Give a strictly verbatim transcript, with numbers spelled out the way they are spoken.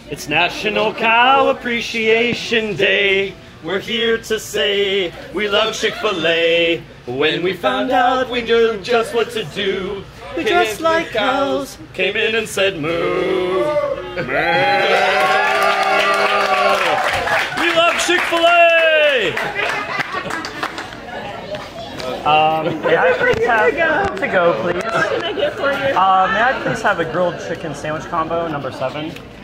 It's National Cow Appreciation Day. We're here to say we love Chick-fil-A. When we found out we knew just what to do, we dressed like cows, came in and said moo. Moo. We love Chick-fil-A! Um, may I please have to go, please? What can I get for you? Uh, may I please have a grilled chicken sandwich combo, number seven?